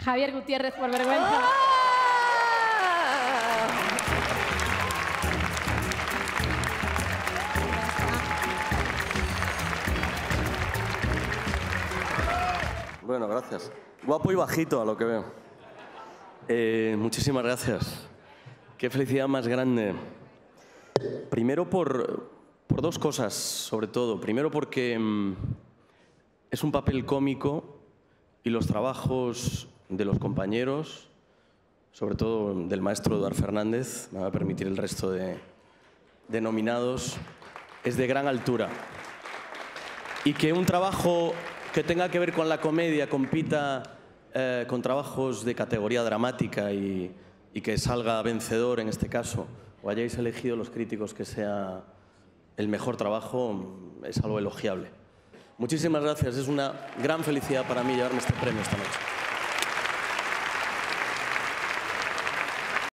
Javier Gutiérrez por vergüenza. Bueno, gracias. Guapo y bajito, a lo que veo. Muchísimas gracias. Qué felicidad más grande. Primero por dos cosas, sobre todo. Primero porque es un papel cómico y los trabajos de los compañeros, sobre todo del maestro Eduard Fernández, me va a permitir el resto de nominados, es de gran altura. Y que un trabajo que tenga que ver con la comedia compita con trabajos de categoría dramática y que salga vencedor en este caso, o hayáis elegido los críticos que sea el mejor trabajo, es algo elogiable. Muchísimas gracias, es una gran felicidad para mí llevarme este premio esta noche.